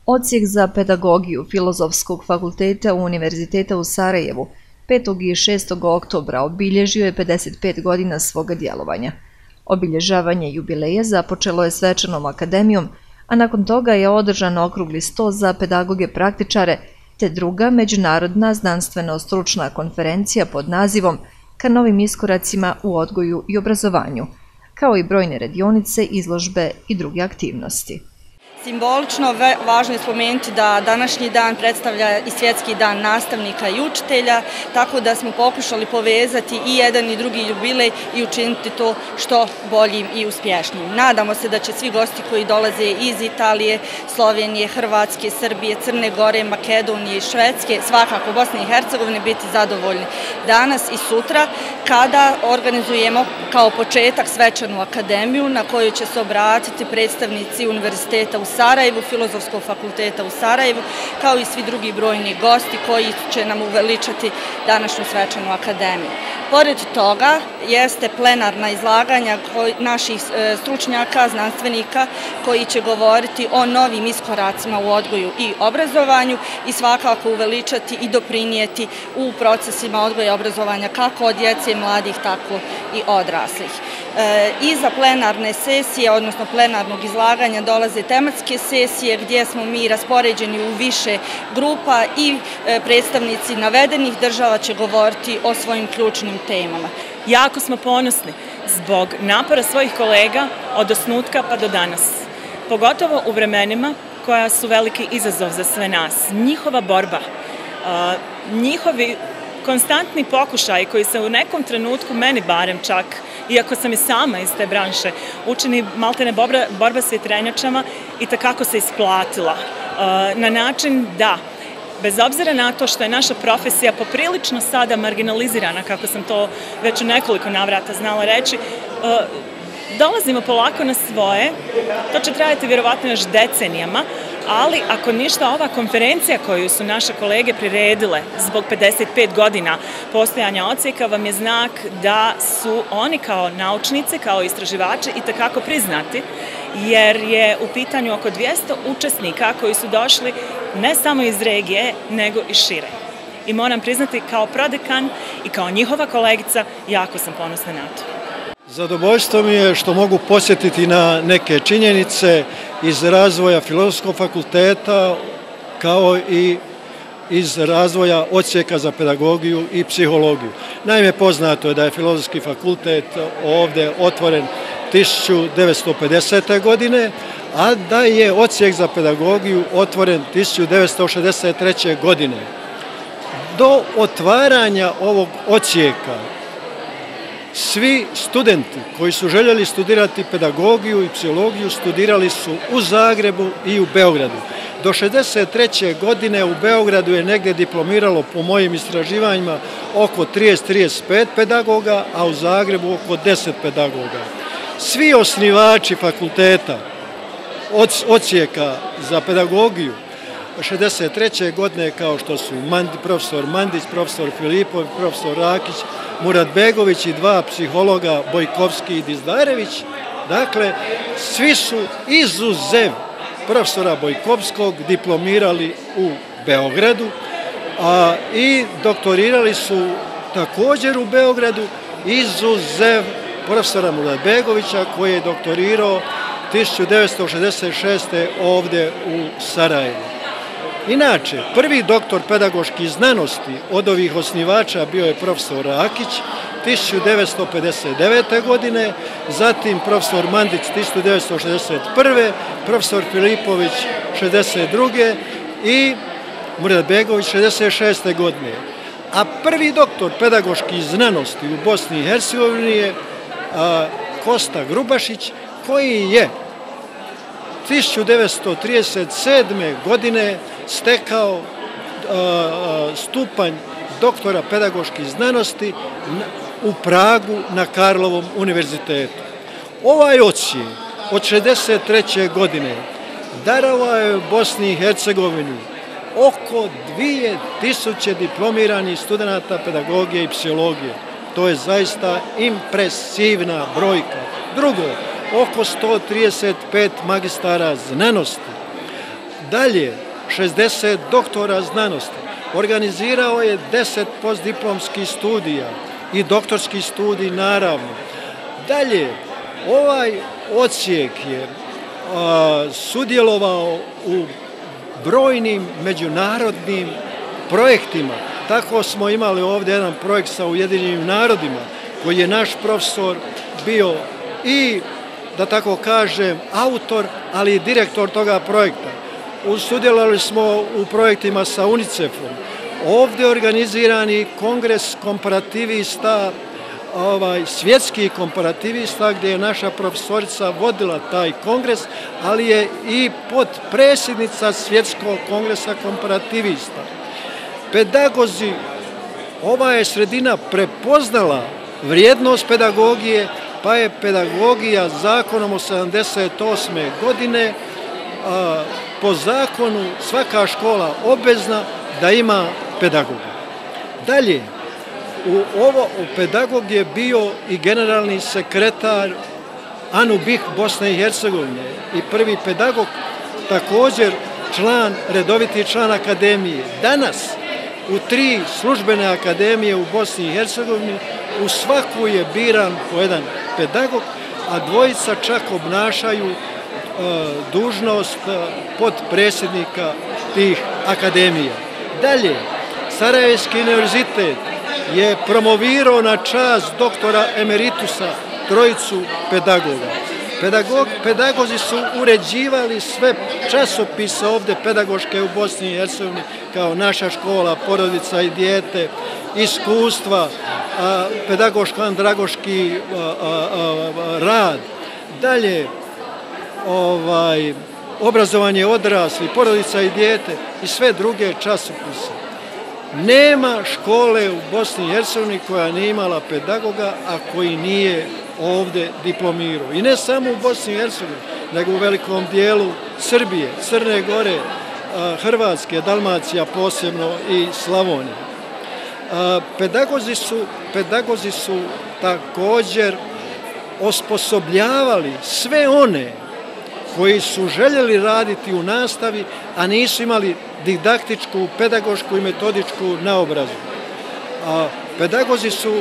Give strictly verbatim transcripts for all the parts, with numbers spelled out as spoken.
Odsjek za pedagogiju Filozofskog fakulteta Univerziteta u Sarajevu petog i šestog oktobra obilježio je pedeset pet godina svoga djelovanja. Obilježavanje jubileja započelo je svečanom akademijom, a nakon toga je održan okrugli sto za pedagoge praktičare te druga međunarodna znanstveno-stručna konferencija pod nazivom Ka novim iskoracima u odgoju i obrazovanju, kao i brojne radionice, izložbe i druge aktivnosti. Simbolično važno je spomenuti da današnji dan predstavlja i svjetski dan nastavnika i učitelja, tako da smo pokušali povezati i jedan i drugi jubilej i učiniti to što boljim i uspješnijim. Nadamo se da će svi gosti koji dolaze iz Italije, Slovenije, Hrvatske, Srbije, Crne Gore, Makedonije i Švedske, svakako Bosne i Hercegovine, biti zadovoljni danas i sutra kada organizujemo kao početak svečanu akademiju na kojoj će se obratiti predstavnici Univerziteta u Sarajevu, Filozofskog fakulteta u Sarajevu, kao i svi drugi brojni gosti koji će nam uveličati današnju svečanu akademiju. Pored toga jeste plenarna izlaganja naših stručnjaka, znanstvenika koji će govoriti o novim iskoracima u odgoju i obrazovanju i svakako uveličati i doprinijeti u procesima odgoja i obrazovanja kako od djece, mladih, tako i odraslih. Iza plenarne sesije, odnosno plenarnog izlaganja, dolaze tematske sesije gdje smo mi raspoređeni u više grupa i predstavnici navedenih država će govoriti o svojim ključnim temama. Jako smo ponosni zbog napora svojih kolega od osnutka pa do danas. Pogotovo u vremenima koja su veliki izazov za sve nas. Njihova borba, njihovi konstantni pokušaj koji se u nekom trenutku, meni barem čak, iako sam i sama iz te branše, učini maltene borba s vjetrenjačama i takako se isplatila. Na način da, bez obzira na to što je naša profesija poprilično sada marginalizirana, kako sam to već u nekoliko navrata znala reći, dolazimo polako na svoje, to će trajati vjerovatno još decenijama, ali ako ništa, ova konferencija koju su naše kolege priredile zbog pedeset pet godina postojanja odsjeka vam je znak da su oni kao naučnici, kao istraživači i takako priznati, jer je u pitanju oko dvjesto učesnika koji su došli ne samo iz regije, nego i šire. I moram priznati, kao prodekan i kao njihova kolegica, jako sam ponosna na to. Zadovoljstvo mi je što mogu podsjetiti na neke činjenice iz razvoja Filozofskog fakulteta, kao i iz razvoja odsjeka za pedagogiju i psihologiju. Naime, poznato je da je Filozofski fakultet ovdje otvoren tisuću devetsto pedesete. godine, a da je odsjek za pedagogiju otvoren tisuću devetsto šezdeset treće. godine. Do otvaranja ovog odsjeka svi studenti koji su željeli studirati pedagogiju i psihologiju studirali su u Zagrebu i u Beogradu. Do šezdeset treće. godine u Beogradu je negdje diplomiralo, po mojim istraživanjima, oko trideset do trideset pet pedagoga, a u Zagrebu oko deset pedagoga. Svi osnivači fakulteta, odsjeka za pedagogiju, šezdeset treće. godine, kao što su profesor Mandić, profesor Filipov, profesor Rakić, Muratbegović i dva psihologa, Bojkovski i Dizdarević. Dakle, svi su izuzev profesora Bojkovskog diplomirali u Beogradu, a i doktorirali su također u Beogradu, izuzev profesora Muratbegovića koji je doktorirao tisuću devetsto šezdeset šeste. ovdje u Sarajevu. Inače, prvi doktor pedagoških znanosti od ovih osnivača bio je profesor Rakić tisuću devetsto pedeset devete. godine, zatim profesor Mandić tisuću devetsto šezdeset prve. profesor Filipović šezdeset druge. i Muratbegović šezdeset šeste. godine. A prvi doktor pedagoških znanosti u Bosni i Hercegovini je Kosta Grubašić, koji je tisuću devetsto trideset sedme. godine stekao stupanj doktora pedagoških znanosti u Pragu na Karlovom univerzitetu. Ovaj odsjek od šezdeset treće. godine darovao je Bosni i Hercegovini oko dvije tisuće diplomiranih studenata pedagogije i psihologije. To je zaista impresivna brojka. Drugo, oko sto trideset pet magistara znanosti. Dalje, šezdeset doktora znanosti. Organizirao je deset postdiplomskih studija i doktorskih studij naravno. Dalje, ovaj odsjek je a, sudjelovao u brojnim međunarodnim projektima. Tako smo imali ovdje jedan projekt sa Ujedinjenim narodima, koji je naš profesor bio i, da tako kažem, autor, ali i direktor toga projekta. Sudjelovali smo u projektima sa UNICEF-om. Ovdje je organizirani kongres komparativista, ovaj, svjetski komparativista, gdje je naša profesorica vodila taj kongres, ali je i potpredsjednica Svjetskog kongresa komparativista. Pedagozi, ova je sredina prepoznala vrijednost pedagogije, pa je pedagogija zakonom od sedamdeset osme godine a, po zakonu svaka škola obvezna da ima pedagoga. Dalje, u ovo u pedagog je bio i generalni sekretar Anubih Bosne i Hercegovine i prvi pedagog, također član, redoviti član akademije. Danas u tri službene akademije u Bosni i Hercegovini u svaku je biran po jedan pedagog, a dvojica čak obnašaju e, dužnost e, potpredsjednika tih akademija. Dalje, Sarajevski univerzitet je promovirao na čast doktora emeritusa trojicu pedagoga. Pedagog, pedagozi su uređivali sve časopise ovdje pedagoške u Bosni i Hercegovini, kao Naša škola, Porodica i dijete, Iskustva, a, pedagoško-andragoški a, a, a, rad. Dalje, ovaj, obrazovanje odraslih, Porodica i dijete i sve druge časopise. Nema škole u Bosni i Hercegovini koja nije imala pedagoga, a koji nije ovdje diplomirao. I ne samo u Bosni i Hercegovini, nego u velikom dijelu Srbije, Crne Gore, Hrvatske, Dalmacija posebno i Slavonije. Pedagozi su, pedagozi su također osposobljavali sve one koji su željeli raditi u nastavi, a nisu imali didaktičku, pedagošku i metodičku naobrazbu. Pedagozi su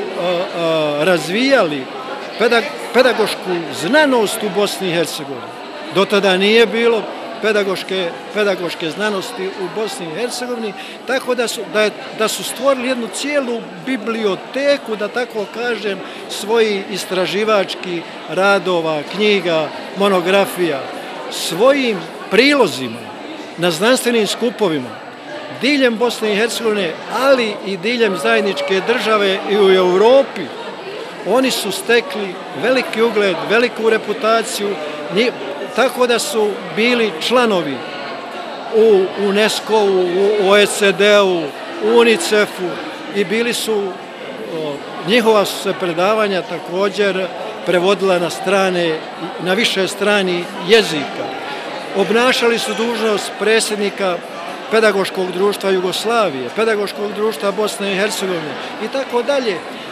razvijali pedagošku znanost u Bosni i Hercegovini. Do tada nije bilo pedagoške, pedagoške znanosti u Bosni i Hercegovini, tako da su, da, je, da su stvorili jednu cijelu biblioteku, da tako kažem, svojih istraživačkih radova, knjiga, monografija, svojim prilozima na znanstvenim skupovima diljem Bosne i Hercegovine, ali i diljem zajedničke države i u Europi. Oni su stekli veliki ugled, veliku reputaciju, tako da su bili članovi u UNESCO-u, u O E C D-u, u UNICEF-u i bili su, njihova su se predavanja također prevodila na strane, na više strani jezika. Obnašali su dužnost predsjednika Pedagoškog društva Jugoslavije, Pedagoškog društva Bosne i Hercegovine i tako dalje.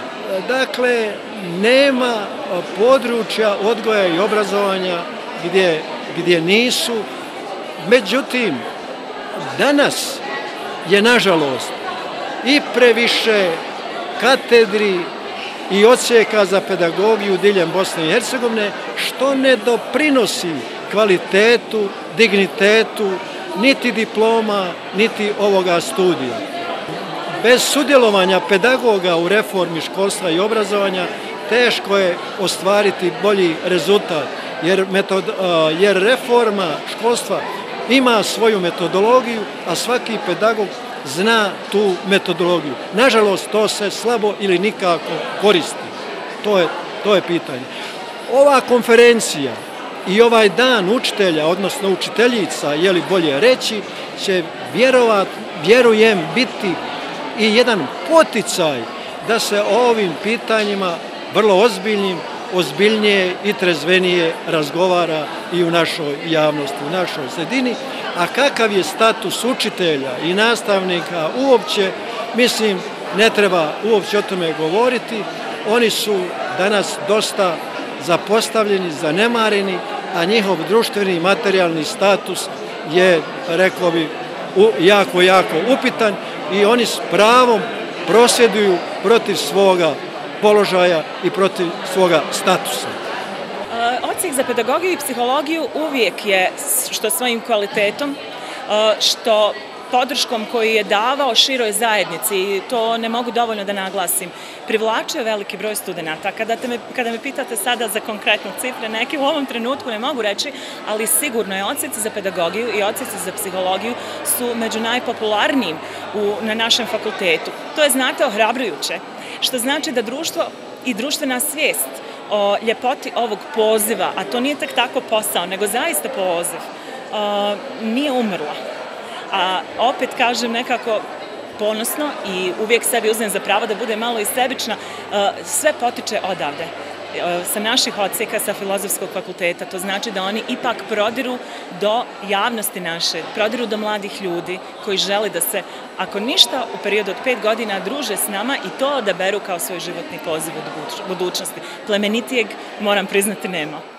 Dakle, nema područja odgoja i obrazovanja gdje, gdje nisu. Međutim, danas je, nažalost, i previše katedri i odsjeka za pedagogiju diljem Bosne i Hercegovine, što ne doprinosi kvalitetu, dignitetu, niti diploma, niti ovoga studija. Bez sudjelovanja pedagoga u reformi školstva i obrazovanja teško je ostvariti bolji rezultat, jer, metod, jer reforma školstva ima svoju metodologiju, a svaki pedagog zna tu metodologiju. Nažalost, to se slabo ili nikako koristi. To je, to je pitanje. Ova konferencija i ovaj dan učitelja, odnosno učiteljica, je li bolje reći, će vjerovat, vjerujem biti i jedan poticaj da se o ovim pitanjima vrlo ozbiljnim, ozbiljnije i trezvenije razgovara i u našoj javnosti, u našoj sredini. A kakav je status učitelja i nastavnika uopće, mislim, ne treba uopće o tome govoriti. Oni su danas dosta zapostavljeni, zanemareni, a njihov društveni i materijalni status je, rekao bi, jako, jako upitan i oni s pravom prosvjeduju protiv svoga položaja i protiv svoga statusa. Odsjek za pedagogiju i psihologiju uvijek je, što svojim kvalitetom, što podrškom koju je davao široj zajednici, i to ne mogu dovoljno da naglasim, privlačio veliki broj studenta. Kada, me, kada me pitate sada za konkretne cifre, neki u ovom trenutku ne mogu reći, ali sigurno je odsjeci za pedagogiju i odsjeci za psihologiju su među najpopularnijim u, na našem fakultetu. To je, znate, ohrabrujuće, što znači da društvo i društvena svijest o ljepoti ovog poziva, a to nije tek tako posao, nego zaista poziv, nije umrla. A opet kažem nekako ponosno i uvijek sebi uzmem za pravo da bude malo i sebična, sve potiče odavde, sa naših odsjeka, sa Filozofskog fakulteta. To znači da oni ipak prodiru do javnosti naše, prodiru do mladih ljudi koji žele da se, ako ništa, u periodu od pet godina druže s nama i to odaberu kao svoj životni poziv u budućnosti. Plemenitijeg, moram priznati, nema.